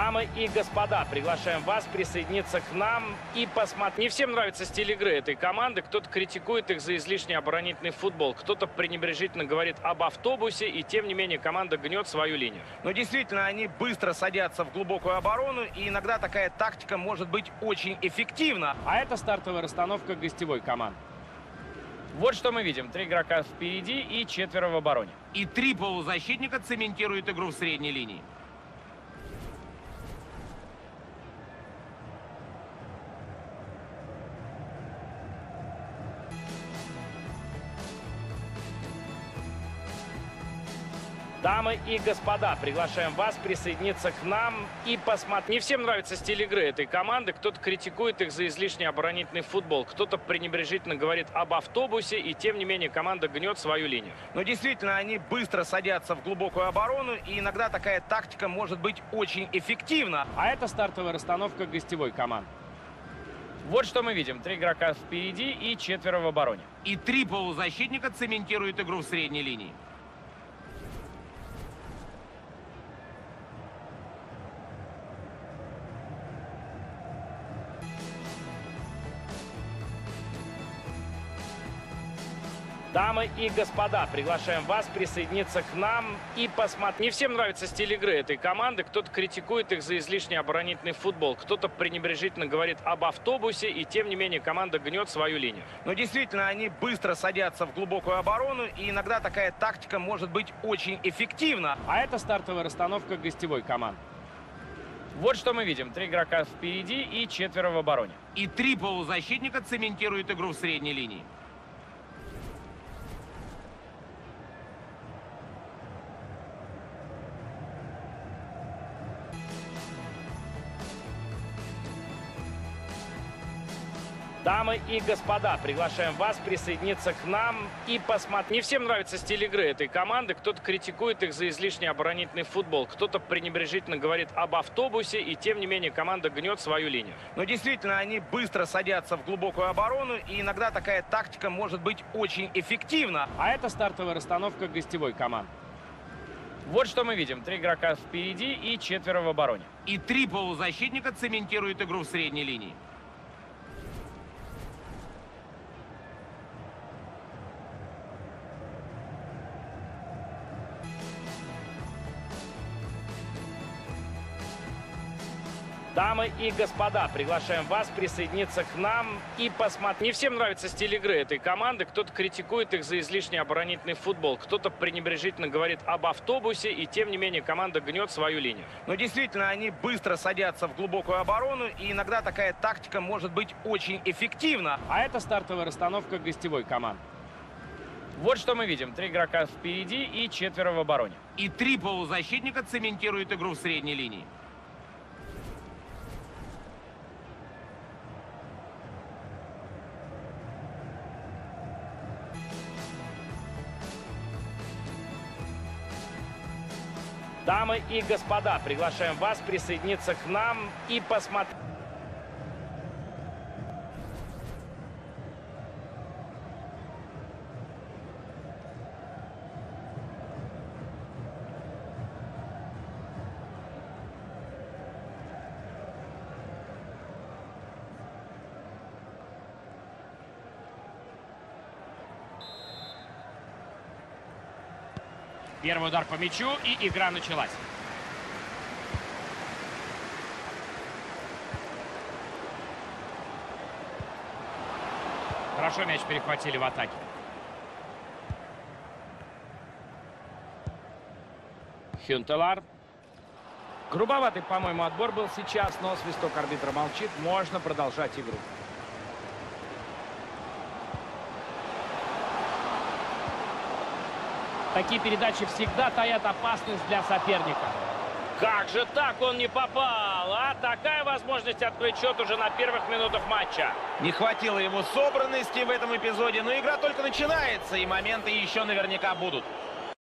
Дамы и господа, приглашаем вас присоединиться к нам и посмотреть. Не всем нравится стиль игры этой команды. Кто-то критикует их за излишне оборонительный футбол, кто-то пренебрежительно говорит об автобусе, и тем не менее команда гнет свою линию. Но действительно, они быстро садятся в глубокую оборону, и иногда такая тактика может быть очень эффективна. А это стартовая расстановка гостевой команды. Вот что мы видим. 3 игрока впереди и 4 в обороне. И 3 полузащитника цементируют игру в средней линии. Дамы и господа, приглашаем вас присоединиться к нам и посмотреть. Не всем нравится стиль игры этой команды. Кто-то критикует их за излишне оборонительный футбол, кто-то пренебрежительно говорит об автобусе, и тем не менее команда гнет свою линию. Но действительно, они быстро садятся в глубокую оборону, и иногда такая тактика может быть очень эффективна. А это стартовая расстановка гостевой команды. Вот что мы видим. 3 игрока впереди и 4 в обороне. И 3 полузащитника цементируют игру в средней линии. Дамы и господа, приглашаем вас присоединиться к нам и посмотреть. Не всем нравится стиль игры этой команды. Кто-то критикует их за излишне оборонительный футбол, кто-то пренебрежительно говорит об автобусе, и тем не менее команда гнет свою линию. Но действительно, они быстро садятся в глубокую оборону, и иногда такая тактика может быть очень эффективна. А это стартовая расстановка гостевой команды. Вот что мы видим. 3 игрока впереди и 4 в обороне. И 3 полузащитника цементируют игру в средней линии. Дамы и господа, приглашаем вас присоединиться к нам и посмотреть. Не всем нравится стиль игры этой команды. Кто-то критикует их за излишне оборонительный футбол, кто-то пренебрежительно говорит об автобусе, и тем не менее команда гнет свою линию. Но действительно, они быстро садятся в глубокую оборону, и иногда такая тактика может быть очень эффективна. А это стартовая расстановка гостевой команды. Вот что мы видим. 3 игрока впереди и 4 в обороне. И 3 полузащитника цементируют игру в средней линии. Дамы и господа, приглашаем вас присоединиться к нам и посмотреть. Не всем нравится стиль игры этой команды. Кто-то критикует их за излишне оборонительный футбол, кто-то пренебрежительно говорит об автобусе, и тем не менее команда гнет свою линию. Но действительно, они быстро садятся в глубокую оборону, и иногда такая тактика может быть очень эффективна. А это стартовая расстановка гостевой команды. Вот что мы видим. 3 игрока впереди и 4 в обороне. И 3 полузащитника цементируют игру в средней линии. Дамы и господа, приглашаем вас присоединиться к нам и посмотреть. Первый удар по мячу, и игра началась. Хорошо мяч перехватили в атаке. Хюнтелар. Грубоватый, по-моему, отбор был сейчас, но свисток арбитра молчит. Можно продолжать игру. Такие передачи всегда таят опасность для соперника. Как же так он не попал? А такая возможность открыть счет уже на первых минутах матча. Не хватило ему собранности в этом эпизоде, но игра только начинается, и моменты еще наверняка будут.